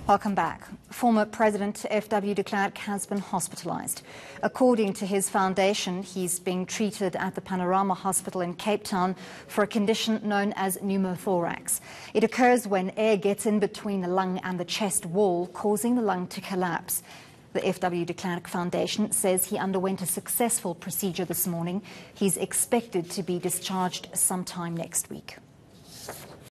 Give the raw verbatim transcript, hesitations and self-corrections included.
Welcome back. Former President F W de Klerk has been hospitalised. According to his foundation, he's being treated at the Panorama Hospital in Cape Town for a condition known as pneumothorax. It occurs when air gets in between the lung and the chest wall, causing the lung to collapse. The F W de Klerk Foundation says he underwent a successful procedure this morning. He's expected to be discharged sometime next week.